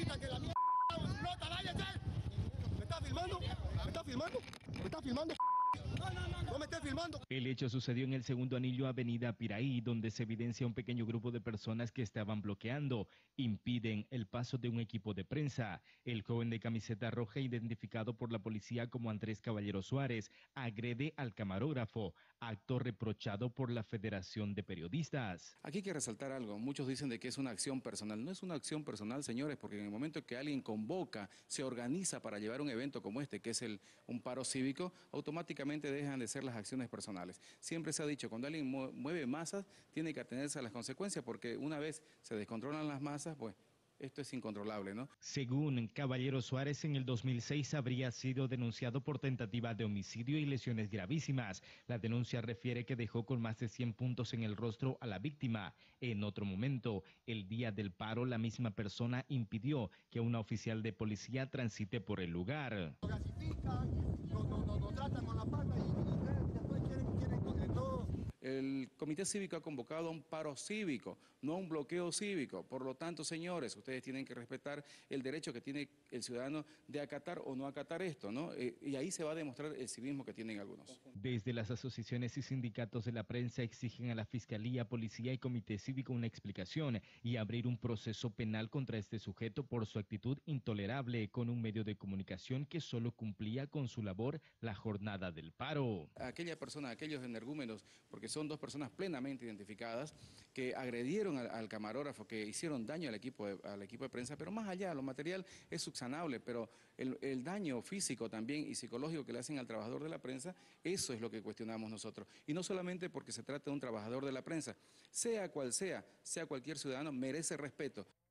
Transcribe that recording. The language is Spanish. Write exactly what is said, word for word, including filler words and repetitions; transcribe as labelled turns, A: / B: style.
A: ahorita que la mierda explota, váyase. ¿Me está filmando? ¿Me está filmando? ¿Me está filmando? No, no, no, no me estés filmando.
B: El hecho sucedió en el segundo anillo Avenida Piraí, donde se evidencia un pequeño grupo de personas que estaban bloqueando, impiden el paso de un equipo de prensa. El joven de camiseta roja, identificado por la policía como Andrés Caballero Suárez, agrede al camarógrafo, acto reprochado por la Federación de Periodistas.
C: Aquí hay que resaltar algo, muchos dicen de que es una acción personal. No es una acción personal, señores, porque en el momento que alguien convoca, se organiza para llevar un evento como este, que es el, un paro cívico, automáticamente dejan de ser las acciones personales. Siempre se ha dicho, cuando alguien mueve masas, tiene que atenerse a las consecuencias, porque una vez se descontrolan las masas, pues esto es incontrolable, ¿no?
B: Según Caballero Suárez, en el dos mil seis habría sido denunciado por tentativa de homicidio y lesiones gravísimas. La denuncia refiere que dejó con más de cien puntos en el rostro a la víctima. En otro momento, el día del paro, la misma persona impidió que una oficial de policía transite por el lugar.
A: Nos gasifican, nos no, no, no tratan con la palma y, y después quieren, quieren todo.
C: El Comité Cívico ha convocado a un paro cívico, no a un bloqueo cívico. Por lo tanto, señores, ustedes tienen que respetar el derecho que tiene el ciudadano de acatar o no acatar esto, ¿no? Eh, y ahí se va a demostrar el civismo que tienen algunos.
B: Desde las asociaciones y sindicatos de la prensa exigen a la Fiscalía, Policía y Comité Cívico una explicación y abrir un proceso penal contra este sujeto por su actitud intolerable con un medio de comunicación que solo cumplía con su labor la jornada del paro.
C: Aquella persona, aquellos energúmenos, porque son dos personas plenamente identificadas que agredieron al, al camarógrafo, que hicieron daño al equipo, de, al equipo de prensa, pero más allá, lo material es subsanable, pero el, el daño físico también y psicológico que le hacen al trabajador de la prensa, eso es lo que cuestionamos nosotros. Y no solamente porque se trata de un trabajador de la prensa, sea cual sea, sea cualquier ciudadano, merece respeto.